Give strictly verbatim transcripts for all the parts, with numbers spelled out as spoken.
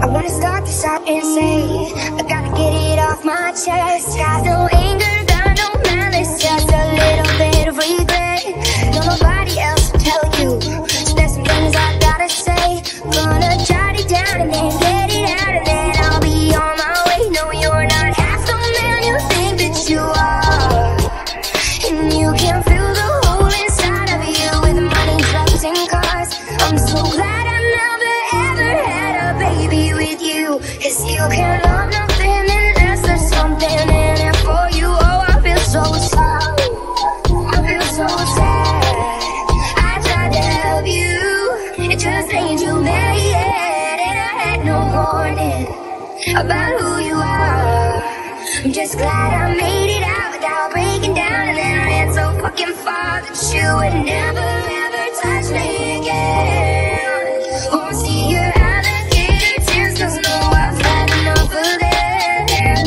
I wanna start this out and say I gotta get it off my chest. Got no anger, got no malice, just a little bit of regret. No, nobody else will tell you, so there's some things I gotta say. Gonna jot it down and then get it out, and then I'll be on my way. No, you're not half the man you think that you are, and you can feel the hole inside of you with money, drugs, and cars. I'm so glad I never ever had a baby with you, 'cause you can love nothing unless there's something in it for you. Oh, I feel so sad, I feel so sad. I tried to help you, it just ain't you made, and I had no warning about who you are. I'm just glad I made it out without breaking down, and then ran so fucking far that you would never ever touch me again. Won't see your alligator tears, 'cause no, I've had enough of them.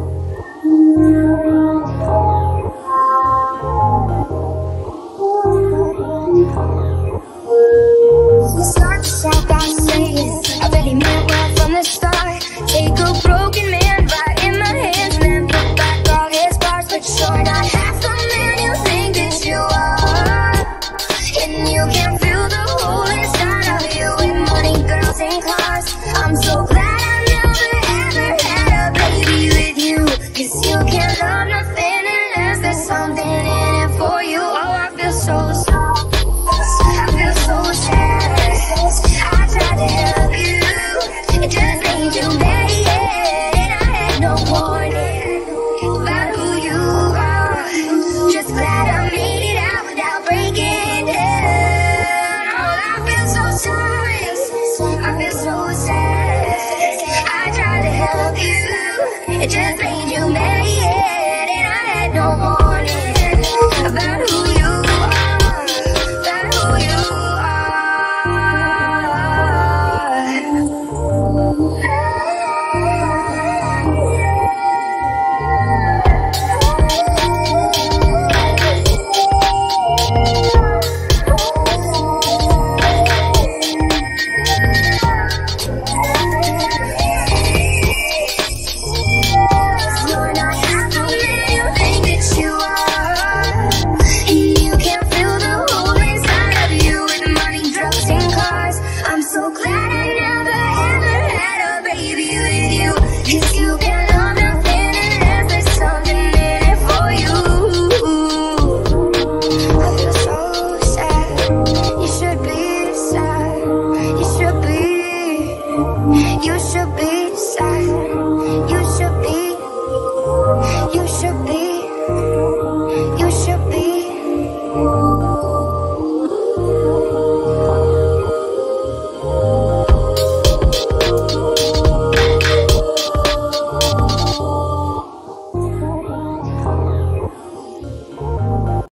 You start to shout that saying I really meant well from the start. Take a broken man right in my hands and then put back all his parts. But you're not half the man you think that you are, and you can feel the hole inside of you with money, girls, and cars. I'm so glad I never ever had a baby with you, 'cause you can't love nothing unless there's something in it for you. Oh, I feel so sad, I feel so sad. I tried to help you, it just ain't you made, and I had no warning about who you are. Just glad I made it out without breaking down. Oh, I feel so sorry, I feel so sad. I tried to help you, it just ain't you made.